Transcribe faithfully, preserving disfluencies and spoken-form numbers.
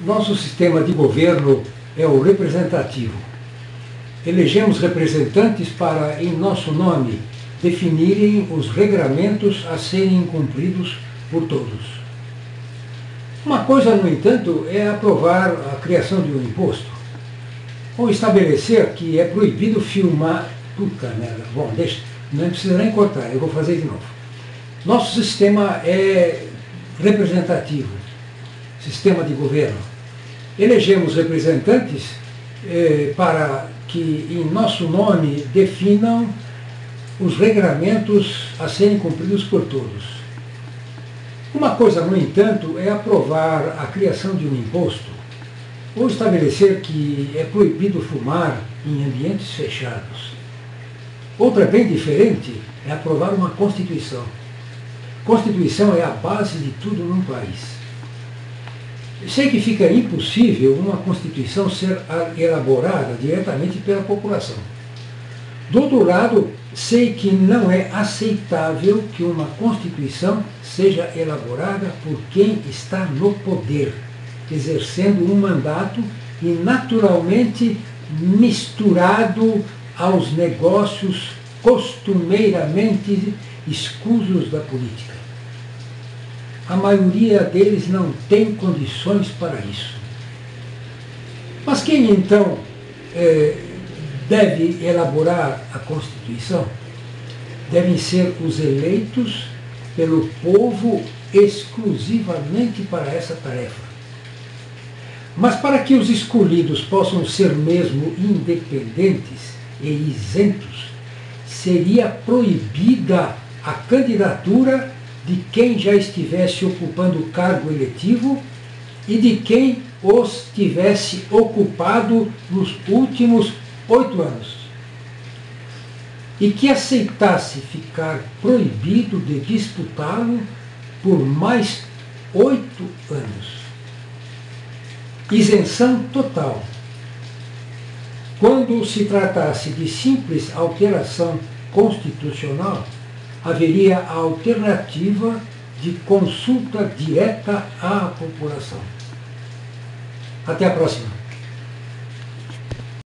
Nosso sistema de governo é o representativo. Elegemos representantes para, em nosso nome, definirem os regramentos a serem cumpridos por todos. Uma coisa, no entanto, é aprovar a criação de um imposto, ou estabelecer que é proibido filmar... Puta merda, bom, deixa, não precisa nem cortar, eu vou fazer de novo. Nosso sistema é representativo, sistema de governo. Elegemos representantes eh, para que, em nosso nome, definam os regramentos a serem cumpridos por todos. Uma coisa, no entanto, é aprovar a criação de um imposto ou estabelecer que é proibido fumar em ambientes fechados. Outra bem diferente é aprovar uma Constituição. Constituição é a base de tudo num país. Sei que fica impossível uma Constituição ser elaborada diretamente pela população. Do outro lado, sei que não é aceitável que uma Constituição seja elaborada por quem está no poder, exercendo um mandato e naturalmente misturado aos negócios costumeiramente escusos da política. A maioria deles não tem condições para isso. Mas quem então é, deve elaborar a Constituição? Devem ser os eleitos pelo povo exclusivamente para essa tarefa. Mas para que os escolhidos possam ser mesmo independentes e isentos, seria proibida a candidatura de quem já estivesse ocupando o cargo eletivo e de quem os tivesse ocupado nos últimos oito anos, e que aceitasse ficar proibido de disputá-lo por mais oito anos. Isenção total. Quando se tratasse de simples alteração constitucional, haveria a alternativa de consulta direta à população. Até a próxima.